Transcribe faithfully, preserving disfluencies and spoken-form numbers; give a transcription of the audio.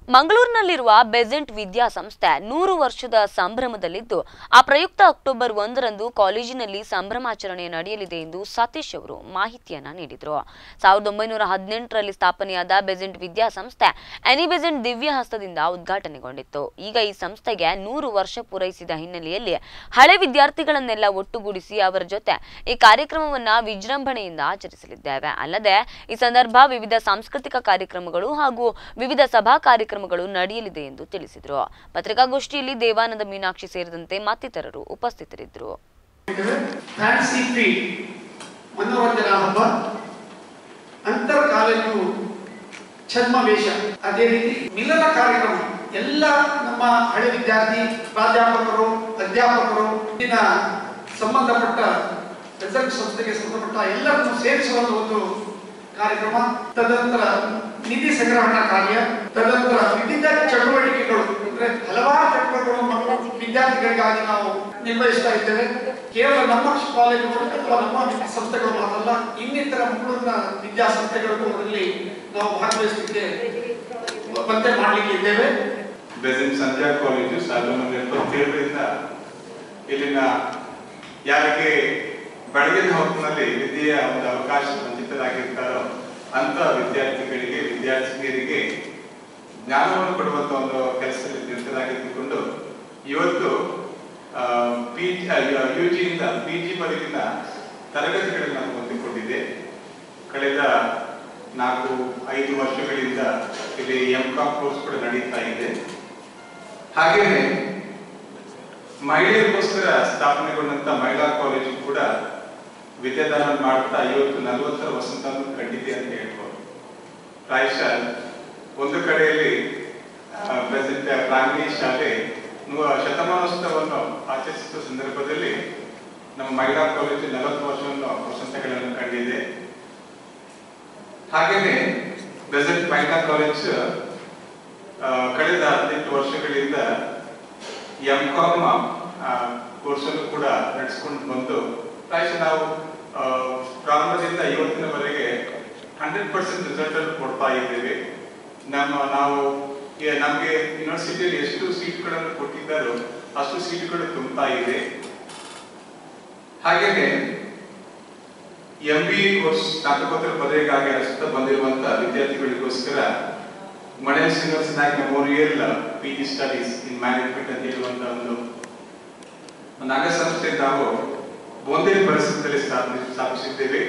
ಮಂಗಳೂರಿನಲ್ಲಿರುವ Besant ವಿದ್ಯಾಸಂಸ್ಥೆ ನೂರು ವರ್ಷದ ಸಂಭ್ರಮದಲ್ಲಿದ್ದು ಆ ಪ್ರಯುಕ್ತ ಅಕ್ಟೋಬರ್ ಒಂದರಂದು ಕಾಲೇಜಿನಲ್ಲಿ ಸಂಭ್ರಮಾಚರಣೆ ನಡೆಯಲಿದೆ ಎಂದು ಸತೀಶ್ ಅವರು ಮಾಹಿತಿಯನ್ನ ನೀಡಿದರು. ಸಾವಿರದ ಒಂಬೈನೂರ ಹದಿನೆಂಟರಲ್ಲಿ ಸ್ಥಾಪನೆಯಾದ ಬೆಸೆಂಟ್ ವಿದ್ಯಾಸಂಸ್ಥೆ ಎನಿ ಬೆಸೆಂಟ್ ದಿವ್ಯ ಹಸ್ತದಿಂದ ಉದ್ಘಾಟನೆಗೊಂಡಿತ್ತು. ಈಗ ಈ ಸಂಸ್ಥೆಗೆ ನೂರು ವರ್ಷ ಪೂರೈಸಿದ ಹಿನ್ನೆಲೆಯಲ್ಲಿ ಹಳೆ ವಿದ್ಯಾರ್ಥಿಗಳನ್ನೆಲ್ಲ ಒಟ್ಟುಗೂಡಿಸಿ ಅವರ ಜೊತೆ ಈ ಕಾರ್ಯಕ್ರಮವನ್ನ ವಿಜೃಂಭಣೆಯಿಂದ ಆಚರಿಸಲಿದ್ದೇವೆ. ಅಲ್ಲದೆ ಈ ಸಂದರ್ಭ ವಿವಿಧ ಸಾಂಸ್ಕೃತಿಕ ಕಾರ್ಯಕ್ರಮಗಳು ಹಾಗೂ ವಿವಿಧ ಸಭಾ ಕಾರ್ಯಕ್ರಮ ನಡೆಯಲಿದೆ ಎಂದು ತಿಳಿಸಿದರು. ಪತ್ರಿಕಾಗೋಷ್ಠಿಯಲ್ಲಿ ದೇವಾನಂದ ಮೀನಾಕ್ಷಿ ಸೇರಿದಂತೆ ಮತ್ತಿತರರು ಉಪಸ್ಥಿತರಿದ್ದರು. ಮನೋರಂಜನಾ ಹಬ್ಬ, ಅಂತರ್ ಕಾಲೇಜು ಛದ್ಮವೇಷ, ಅದೇ ರೀತಿ ಮಿಲನ ಕಾರ್ಯಕ್ರಮ ಎಲ್ಲ ನಮ್ಮ ಹಳೆ ವಿದ್ಯಾರ್ಥಿ, ಪ್ರಾಧ್ಯಾಪಕರು, ಅಧ್ಯಾಪಕರು, ಇನ್ನ ಸಂಬಂಧಪಟ್ಟ ರಿಸಲ್ಟ್ ಸಂಸ್ಥೆಗೆ ಸಂಬಂಧಪಟ್ಟ ಎಲ್ಲರನ್ನು ಸೇರಿಸುವ ಒಂದು ಕಾರ್ಯಕ್ರಮ. ತದನಂತರ ನಿಧಿ ಸಂಗ್ರಹಣಾ ಕಾರ್ಯ, ತದನಂತರ ವಿವಿಧ ಚಟುವಟಿಕೆಗಳು ಅಂದ್ರೆ ಹಲವಾರು ಚಟುವಟಿಕೆಗಳು ಮಕ್ಕಳು ವಿದ್ಯಾರ್ಥಿಗಳಿಗಾಗಿ ನಾವು ನಿರ್ವಹಿಸ್ತಾ ಇದ್ದೇವೆ. ಕೇವಲ ನಮ್ಮ ಕಾಲೇಜುಗಳು ಅಥವಾ ನಮ್ಮ ಸಂಸ್ಥೆಗಳು ಮಾತ್ರಲ್ಲ, ಇನ್ನಿತರ ಮಂಗಳೂರಿನ ವಿದ್ಯಾಸಂಸ್ಥೆಗಳಿಗೂ ಅದರಲ್ಲಿ ನಾವು ಭಾಗವಹಿಸಲಿಕ್ಕೆ ಮತ್ತೆ ಮಾಡಲಿಕ್ಕೆ ಇದ್ದೇವೆ. ಬೆಸೆಂಟ್ ಸಂಧ್ಯಾ ಕಾಲೇಜು ಸಾವಿರದ ಒಂಬೈನೂರ ಎಪ್ಪತ್ತೇಳರಿಂದ ಇಲ್ಲಿನ ಯಾರಿಗೆ ಬೆಳಗಿನ ಹೊತ್ತಿನಲ್ಲಿ ವಿದ್ಯೆಯ ಒಂದು ಅವಕಾಶ ವಂಚಿತರಾಗಿರ್ತಾರೋ ಅಂತ ವಿದ್ಯಾರ್ಥಿಗಳಿಗೆ, ವಿದ್ಯಾರ್ಥಿನಿಯರಿಗೆ ಜ್ಞಾನವನ್ನು ಕೊಡುವಂತ ಒಂದು ಕೆಲಸದಲ್ಲಿ ನಿರತರಾಗಿದ್ದುಕೊಂಡು ಇವತ್ತು ಪಿ ಯು ಜಿಯಿಂದ ಪಿ ಜಿ ವರೆಗಿನ ತರಗತಿಗಳನ್ನು ನಾವು ಹೊಂದಿಕೊಂಡಿದೆ. ಕಳೆದ ನಾಲ್ಕು ಐದು ವರ್ಷಗಳಿಂದ ಇಲ್ಲಿ ಎಂ ಕಾಮ್ ಕೋರ್ಸ್ ಕೂಡ ನಡೀತಾ ಇದೆ. ಹಾಗೇನೆ ಮಹಿಳೆಯರಿಗೋಸ್ಕರ ಸ್ಥಾಪನೆಗೊಂಡಂತ ಮಹಿಳಾ ಕಾಲೇಜು ಕೂಡ ವಿದ್ಯಾದಾನ ಮಾಡ್ತಾ ಇವತ್ತು ನಲವತ್ತರ ವಸಂತ ಕಂಡಿದೆ ಅಂತ ಹೇಳ್ಬೋದು. ಪ್ರಾಯಶಃ ಒಂದು ಕಡೆಯಲ್ಲಿ ಪ್ರೆಸೆಂಟ್ ಪ್ರಾಥಮಿಕ ಶಾಲೆ ಶತಮಾನೋತ್ಸವವನ್ನು ಆಚರಿಸುವ ಸಂದರ್ಭದಲ್ಲಿ ನಮ್ಮ ಮಹಿಳಾ ಕಾಲೇಜು ನಲವತ್ತು ವರ್ಷವನ್ನು ವಸಂತಗಳನ್ನು ಕಂಡಿದೆ. ಹಾಗೇನೆ ಪ್ರೆಸೆಂಟ್ ಮಹಿಳಾ ಕಾಲೇಜ್ ಕಳೆದ ಹದಿನೆಂಟು ವರ್ಷಗಳಿಂದ ಎಂ ಕಾಮ್ ಕೋರ್ಸ್ ಅನ್ನು ಕೂಡ ನಡೆಸಿಕೊಂಡು ಬಂದು ಪ್ರಾಯಶಃ ನಾವು ಪ್ರಾರಂಭದಿಂದ ಇವತ್ತಿನವರೆಗೆ ಹಂಡ್ರೆಡ್ ಪರ್ಸೆಂಟ್ ರಿಸಲ್ಟ್ ಅನ್ನು ಕೊಡ್ತಾ ಇದ್ದೇವೆ. ನಮ್ಮ ನಾವು ನಮಗೆ ಯೂನಿವರ್ಸಿಟಿಯಲ್ಲಿ ಎಷ್ಟು ಸೀಟ್ಗಳನ್ನು ಕೊಟ್ಟಿದ್ದಾರೋ ಅಷ್ಟು ಸೀಟ್ಗಳು ತುಂಬುತ್ತಾ ಇದೆ. ಹಾಗೇನೆ ಎಂ ಬಿ ಎ ಕೋರ್ಸ್ ಸ್ನಾತಕೋತ್ತರ ಪದವಿಗಾಗಿ ಅರ್ಸುತ್ತಾ ಬಂದಿರುವಂತಹ ವಿದ್ಯಾರ್ಥಿಗಳಿಗೋಸ್ಕರ Manesh Srinivasa Nayak memorial P G studies in management ಅಂತ ಹೇಳುವಂತಹ ಒಂದು ಅಂಗ ಸಂಸ್ಥೆ ನಾವು ಬೋಂದೇಲಿ ಪರಿಸರದಲ್ಲಿ ಸ್ಥಾಪಿಸಿದ್ದೇವೆ.